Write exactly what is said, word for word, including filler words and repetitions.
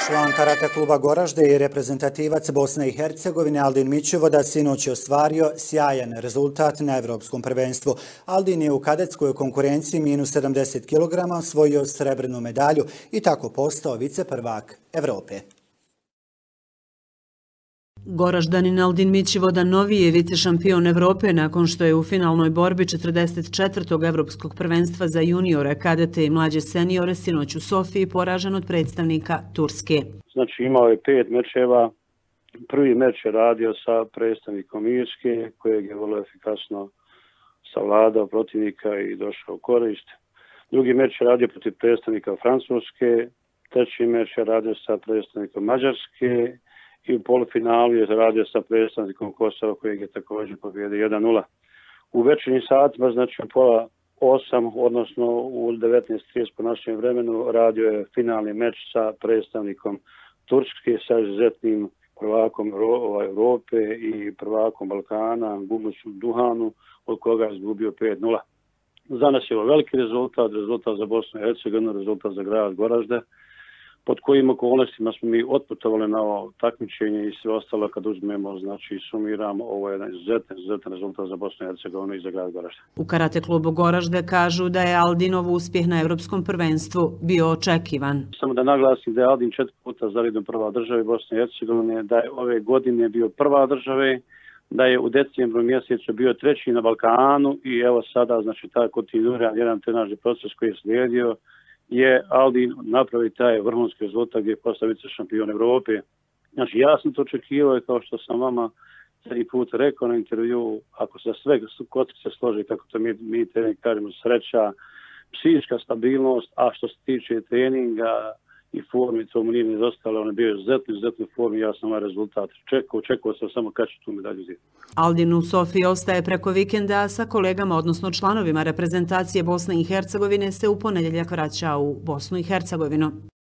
Član karate kluba Goražde i reprezentativac Bosne i Hercegovine Aldin Mićevoda sinoć je ostvario sjajan rezultat na Evropskom prvenstvu. Aldin je u kadetskoj konkurenciji minus sedamdeset kilograma osvojio srebrnu medalju i tako postao viceprvak Evrope. Goraždanin Aldin Mićevoda novi je vicešampion Evrope nakon što je u finalnoj borbi četrdeset četvrtog Evropskog prvenstva za juniore, kadete i mlađe seniore sinoć u Sofiji poražen od predstavnika Turske. Znači imao je pet mečeva. Prvi meč je radio sa predstavnikom Irske, kojeg je vrlo efikasno savladao protivnika i došao u korist. Drugi meč je radio protiv predstavnika Francuske. Treći meč je radio sa predstavnikom Mađarske. I u polufinalu je radio sa predstavnikom Kosova kojeg je također pobjedio jedan nula. U večernjim satima, znači u pola osam, odnosno u devetnaest trideset po našem vremenu, radio je finalni meč sa predstavnikom Turske, sa izuzetnim prvakom Evrope i prvakom Balkana, Gumusu Duhanu, od koga je izgubio pet nula. Za nas je ovo veliki rezultat, rezultat za Bosnu i Hercegovinu, rezultat za grad Goražde, pod kojim okolnostima smo mi otputovali na ovo takmičenje i sve ostalo kad uzmemo, znači sumiramo, ovo je jedan izuzetan, izuzetan rezultat za Bosnu i Hercegovinu i za grad Goražde. U karate klubu Goražde kažu da je Aldinov uspjeh na Evropskom prvenstvu bio očekivan. Samo da naglasim da je Aldin četiri puta za redom prva država Bosne i Hercegovine, da je ove godine bio prva države, da je u decembru mjesecu bio treći na Balkanu i evo sada, znači taj kontinuiran jedan trenažni proces koji je slijedio, je Aldin napravi taj vrhunski rezultat gdje je postao vicešampion Evrope. Znači ja sam to očekivao i kao što sam vama zadnji put rekao na intervju, ako se sve kockice složi, kako to mi, mi trening kažemo, sreća, psihička stabilnost, a što se tiče treninga i formi, to mu nije nedostalo, on je bio izuzetno, izuzetno u formi, ja sam ovaj rezultat čekao, čekao sam samo kad ću tu medalju uzeti. Aldin u Sofiji ostaje preko vikenda, a sa kolegama, odnosno članovima reprezentacije Bosne i Hercegovine, se u ponedjeljak vraća u Bosnu i Hercegovinu.